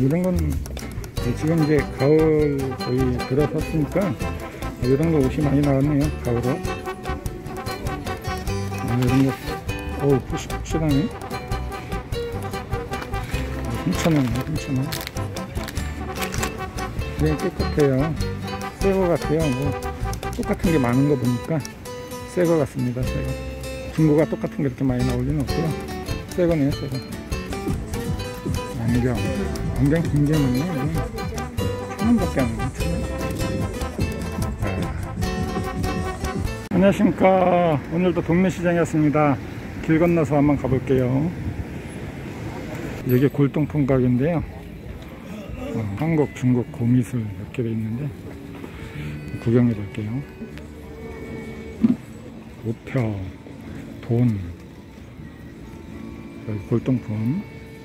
이런 건 지금 이제 가을 거의 들어섰으니까 이런 거 옷이 많이 나왔네요. 가을로. 이런 거, 어우, 푹신하네. 3,000원, 3,000원. 그냥 깨끗해요. 새 거 같아요. 뭐, 똑같은 게 많은 거 보니까 새 거 같습니다. 새 거. 중고가 똑같은 게 이렇게 많이 나올 리는 없고요. 새 거네요, 새 거. 안경 굉장히 많네요. 1,000원밖에 안 해요. 1,000원. 안녕하십니까. 오늘도 동네시장이었습니다. 길 건너서 한번 가볼게요. 여기 골동품 가게인데요. 한국, 중국, 고미술 몇 개 돼 있는데 구경해 볼게요. 우표, 돈, 여기 골동품,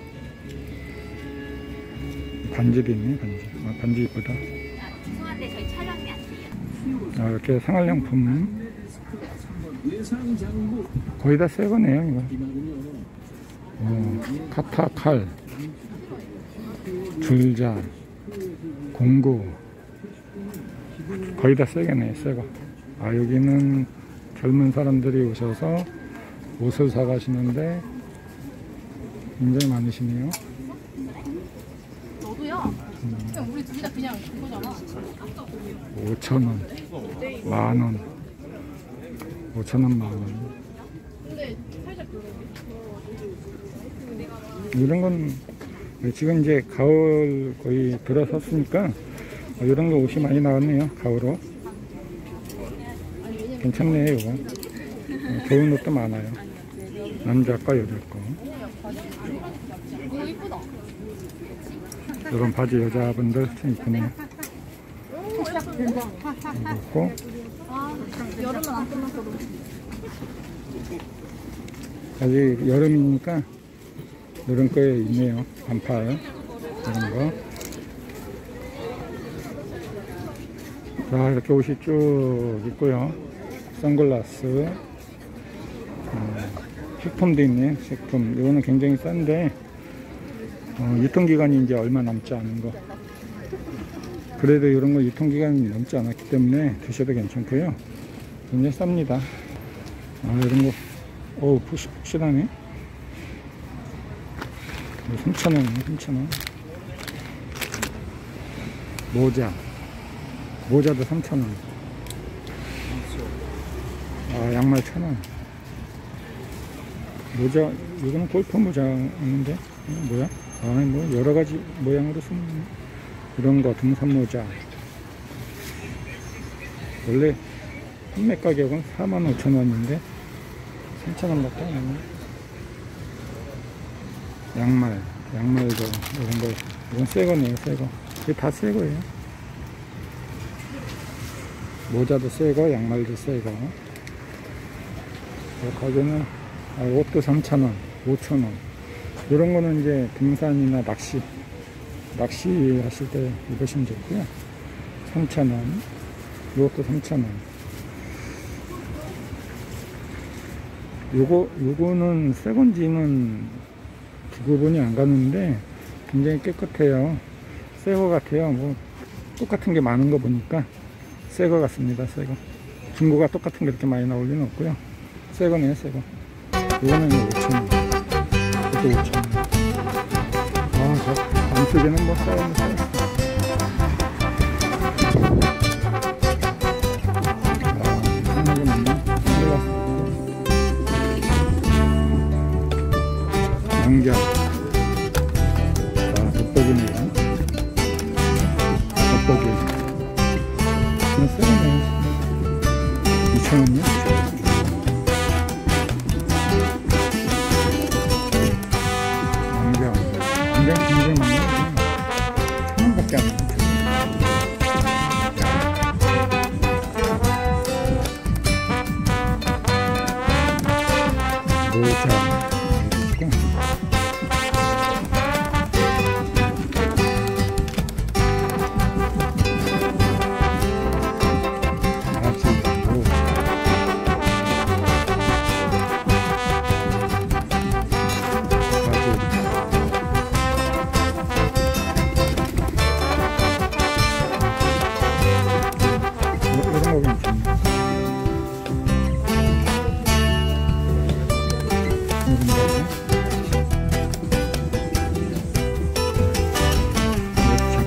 반지도 있네. 반지 이쁘다. 죄송한데 저희 촬영이 안 돼요. 이렇게 생활용품 거의 다 새 거네요. 이거 카타, 칼, 줄자, 공구 거의 다 새 거네. 새 거. 여기는 젊은 사람들이 오셔서 옷을 사 가시는데 굉장히 많으시네요. 너도요? 그냥 우리 둘 다 그냥 그거잖아. 5,000원, 10,000원, 5,000원, 10,000원. 근데 살짝 이런 건 지금 이제 가을 거의 들어섰으니까 이런 거 옷이 많이 나왔네요. 가을로. 괜찮네요. 이거 좋은 옷도 많아요. 남자 거, 여자 거. 이거 이쁘다. 이런 바지 여자분들 참 이쁘네요. 그리고 여름은 안 끝났어도. 아직 여름이니까 이런 거에 있네요. 반팔 이런 거. 자, 이렇게 옷이 쭉 있고요. 선글라스, 식품도 있네. 식품. 이거는 굉장히 싼데 유통기간이 이제 얼마 남지 않은 거. 그래도 이런 거 유통기간이 넘지 않았기 때문에 드셔도 괜찮고요. 굉장히 쌉니다. 이런 거, 어우, 푹신하네. 3,000원이네, 3,000원. 모자도 3,000원. 양말 1,000원. 모자, 이거는 골프 모자 아닌데? 뭐야? 뭐 여러가지 모양으로 쓰는 이런 거, 등산 모자. 원래 판매 가격은 45,000원인데 3,000원밖에 안 하네. 양말도 이런 거, 이건 새 거네요. 새 거. 이게 다 새 거예요. 모자도 새 거, 양말도 새 거. 가게는 옷도 3,000원, 5,000원. 이런 거는 이제 등산이나 낚시 하실 때 입으시면 좋고요. 3,000원. 이것도 3,000원. 요거는 새 건지는 구분이 안 가는데 굉장히 깨끗해요. 새 거 같아요. 뭐 똑같은 게 많은 거 보니까 새 거 같습니다. 새 거. 중고가 똑같은 게 이렇게 많이 나올 리는 없고요. 새 거네요. 새 거. 이거는 5,000원. 이것도 5,000원. 저 안쪽에는 뭐 쌓여있는 안경. 돋보기네요. 돋보기. 그냥 쓰네. 2,000원이요? 안경 굉장히 많네요. 1,000원밖에 안 해요. 모자.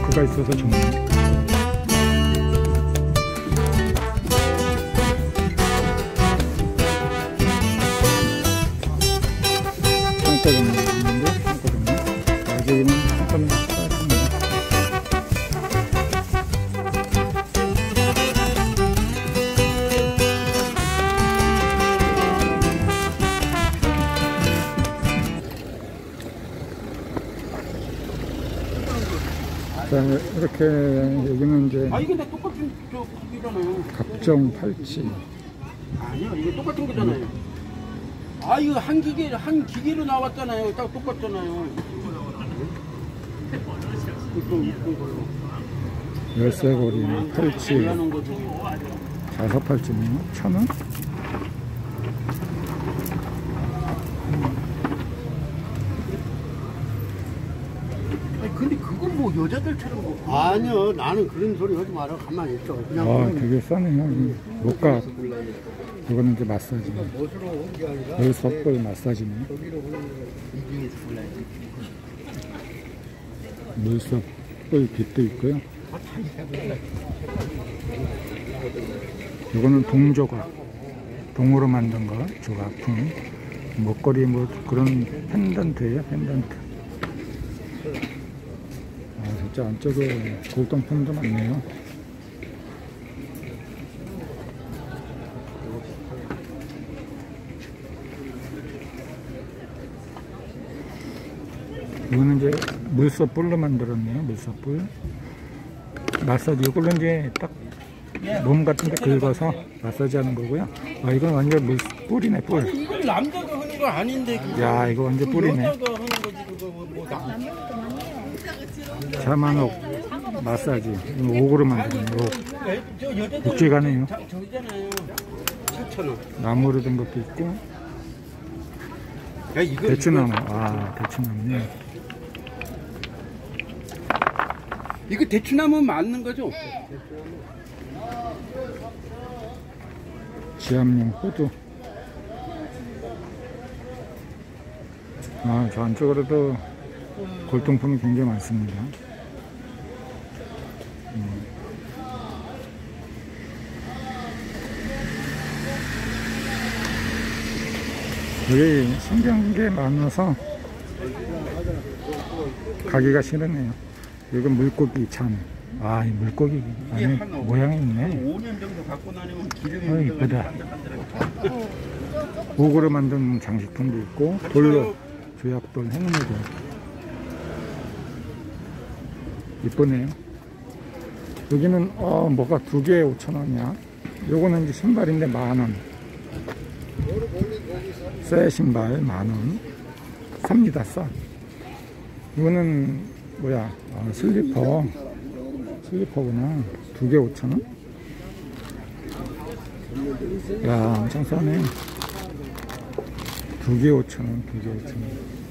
라이프가 있어서 좋네요. 창가가 있는데 창가가 여기는 창가는 쌓였습니다. 자, 이렇게 여기는 이제 아, 이게 다 똑같은 거잖아요. 갑정 팔찌. 아니요, 이게 똑같은 거잖아요. 아, 이거 한 기계로 나왔잖아요. 딱 똑같잖아요. 열쇠고리 팔찌 하는 거죠. 자석 팔찌네요. 1,000원? 아니, 근데 그건 뭐 여자들처럼 뭐. 아니요, 나는 그런 소리 하지 마라. 가만히 있어. 그냥. 아, 되게 싸네요. 이 목각. 이거는 이제 마사지. 열석불 마사지네. 물석불 빛도 있고요. 이거는 동조각. 동으로 만든 거. 조각품. 목걸이 뭐 그런 펜던트예요. 펜던트. 아, 진짜 안쪽에 골동품도 많네요. 이거는 이제 물소뿔로 만들었네요. 물소뿔. 마사지 이걸로 이제 딱 몸 같은 데 긁어서 마사지 하는 거고요. 아, 이건 완전 뿔이네, 뿔. 이건 남자가 하는 거 아닌데. 그거. 야, 이거 완전 뿔이네. 여자가 하는 거지, 그거. 자만옥 마사지. 이거 옥으로 만드는 옥. 저 여자들. 묵직하네요. 저기잖아요. 7,000원. 나무로 된 것도 있고. 야, 이거. 대추나무. 아, 대추나무네. 이거 대추나무 맞는 거죠? 지압용 호두. 아, 저 안쪽으로도 골동품이 굉장히 많습니다. 여기 신기한 게 많아서 가기가 싫으네요. 이건 물고기 참. 아, 이 물고기 안에 모양이 있네. 5년 정도 갖고 다니면 기름이. 어, 이쁘다. 옥으로 만든 장식품도 있고, 돌로, 조약돌, 행무도. 이쁘네요. 여기는, 뭐가 2개에 5,000원이야. 요거는 이제 신발인데 10,000원. 새 신발 10,000원. 삽니다, 싸. 이거는, 뭐야, 슬리퍼구나. 2개 5,000원? 야, 엄청 싸네. 2개 5,000원, 2개 5,000원.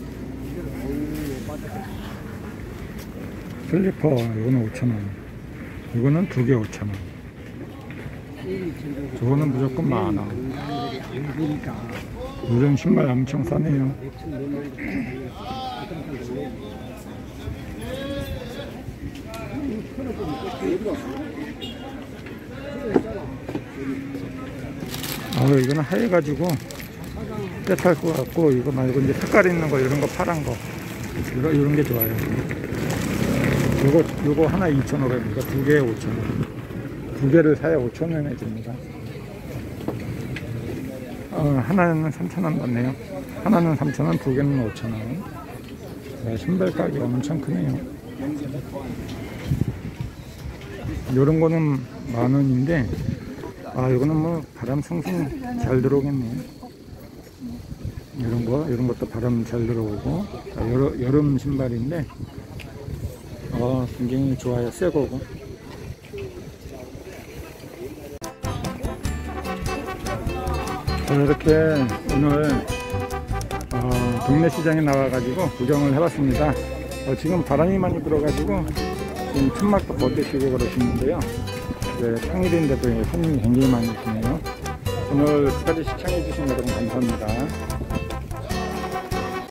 슬리퍼, 이거는 5,000원. 이거는 2개 5,000원. 저거는 무조건 10,000원. 요즘 신발 엄청 싸네요. 이거는 하얘가지고 때탈 것 같고, 이거 말고 이제 색깔 있는 거, 이런 거 파란 거, 이런 게 좋아요. 요거 하나 2,500원이니까 2개에 5,000원. 2개를 사야 5,000원에 줍니다. 하나는 3,000원 받네요. 하나는 3,000원, 2개는 5,000원. 신발 가격이 엄청 크네요. 요런 거는 10,000원인데, 이거는 뭐 바람 숭숭 잘 들어오겠네요. 이런 것도 바람 잘 들어오고. 여름 신발인데, 굉장히 좋아요. 새 거고. 이렇게 오늘 동네 시장에 나와가지고 구경을 해봤습니다. 지금 바람이 많이 불어가지고 지금 천막도 못 드시고 그러시는데요. 평일인데도 손님이 굉장히 많이 오시네요. 오늘 끝까지 시청해주신 여러분 감사합니다.